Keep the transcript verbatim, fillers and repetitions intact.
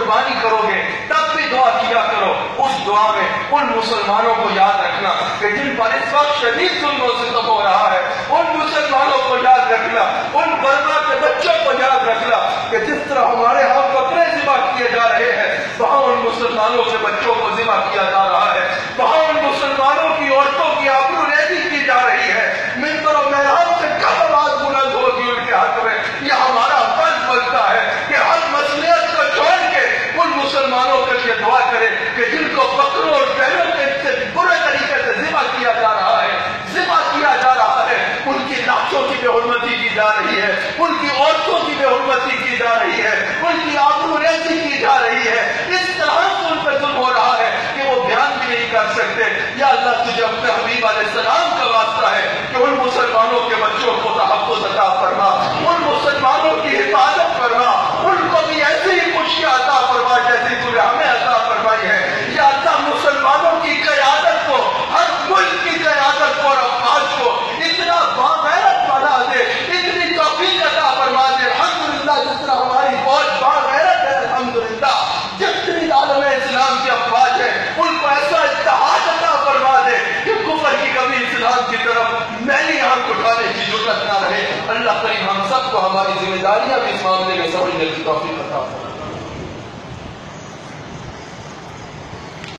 قربانی کرو گے تب بھی دعا کیا کرو. اس دعا میں ان مسلمانوں کو یاد رکھنا کہ جن پر اس وقت شدید ظلم و ستم ہو رہا ہے، ان مسلمانوں کو یاد رکھنا، ان برما کے بچوں کو یاد رکھنا کہ جس طرح ہمارے ہاں بکرے ذبح کیے جا رہے ہیں وہاں ان مسلمانوں کے بچوں کو ذبح کیا جا رہا ہے، وہاں ان مسلمانوں کی عورتوں کی آبرو ریزی کی جا رہی ہے. منبر و محراب سے کب آواز بلند ہوگی ان کے حق میں؟ یہ ہمارا فرض بنتا ہے کہ ہر مصلحت کو چھوڑ کے ان مسلمانوں کے لیے دعا کرے کہ جن کو بکروں اور بیلوں کے سے برے طریقے سے ذبح کیا جا رہا ہے، ذبح کیا جا رہا ہے، ان کی لاشوں کی بے حرمتی کی جا رہی ہے، ان کی عورتوں کی بے حرمتی کی جا رہی ہے، ان کی آبرو ریزی کی جا رہی ہے. اس طرح سے ان پر ظلم ہو رہا ہے کہ وہ بیان بھی نہیں کر سکتے. یا اللہ تجھے اپنے حبیب علیہ السلام کا واسطہ ہے کہ ان مسلمانوں کے بچوں کو تحفظ عطا فرما، ان مسلمانوں کی حفاظت فرما، ان کو بھی ایسی ہی خوشیاں عطا فرما جیسی تو نے ہمیں عطا فرمائی ہے. یا اللہ مسلمانوں کی قیادت کو، ہر ملک کی قیادت کو اور افواج کو اتنا باغیرت بنا دے، اتنی توفیق عطا فرما دے. الحمدللہ جس طرح ہماری فوج باغیرت ہے، الحمدللہ جتنی عالم اسلام کی افواج ہے ان کو ایسا اتحاد عطا فرما دے کہ کفر کی کبھی اسلام کی طرف میلی آنکھ اٹھانے کی ضرورت نہ رہے. اللہ کریم ہم سب کو ہماری ذمہ داریاں بھی اس معاملے میں سمجھنے کی توفیق عطا فرمائے.